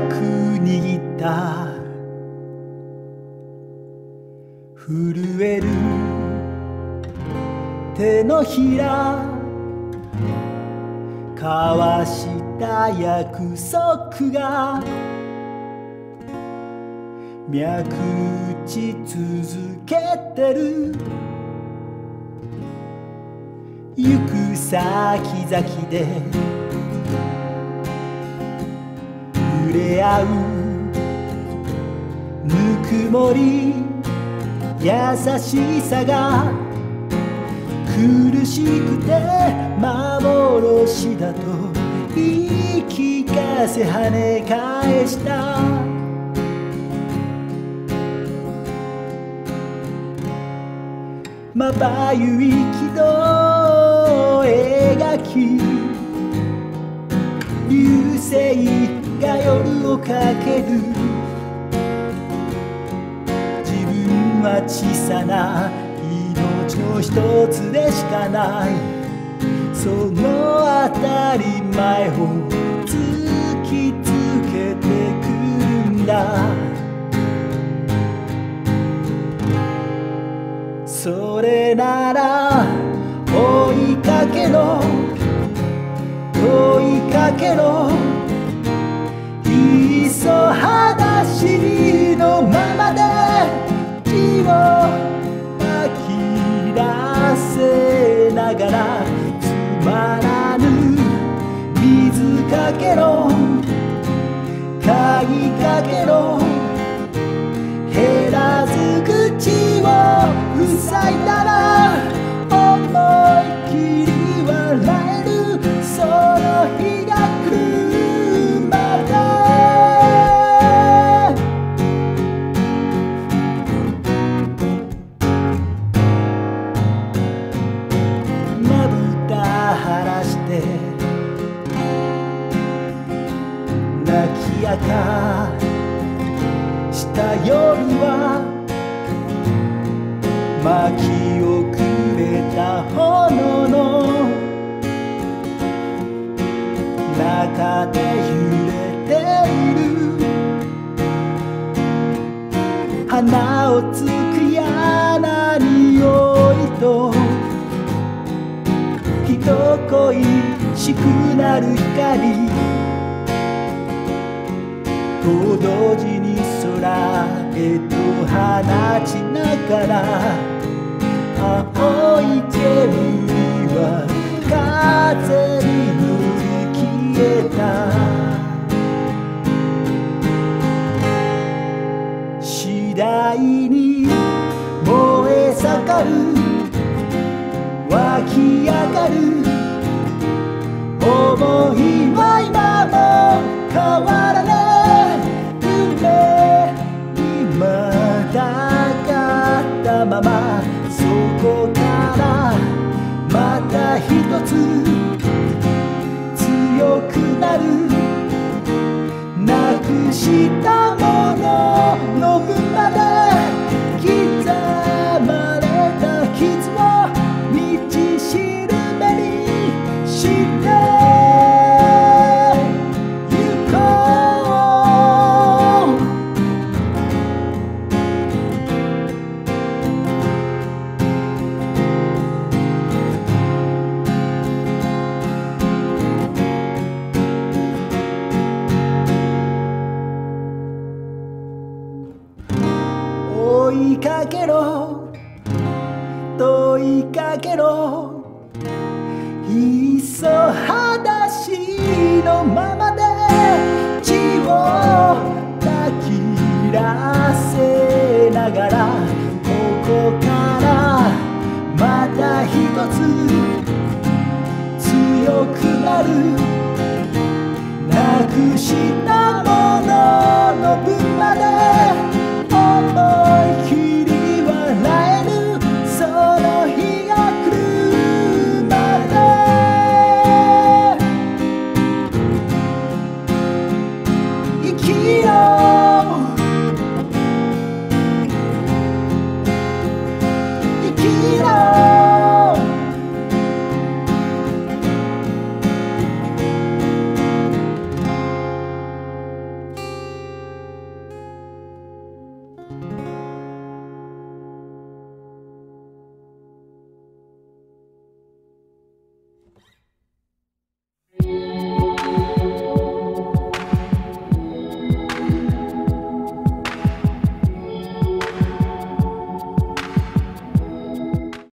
く握った震える手のひら交わした約束が脈打ち続けてる行く先々で触れ合うぬくもり優しさが苦しくて幻だと言い聞かせ跳ね返したまばゆい軌道描き流星が夜をかける自分は小さな命の一つでしかないその当たり前を突きつけてくるんだそれなら追いかけろ追いかけろいっそ裸足のままで血を吐き出せながらつまらぬ水かけろ鍵かけろ減らず口を塞いだら思いきり笑えるその日が来るまでまぶた晴らして泣き明かした夜は薪をくべた炎の中で揺れている花をつくやな匂いと人恋しくなる光と同時に空へと放ちながら青い煙は風に乗り消えた次第に燃え盛る湧き上がる想いは今も変わらない夢にまたがったままそこからまた一つ強くなるなくしたものの分まで刻まれた傷を道しるべにしてゆこう追いかけろ問いかけろいっそ裸足のままで血を吐き出せながらここからまた一つ強くなるなくしたものの分まで思いきり笑えるその日が来るまで生きよう生きようす。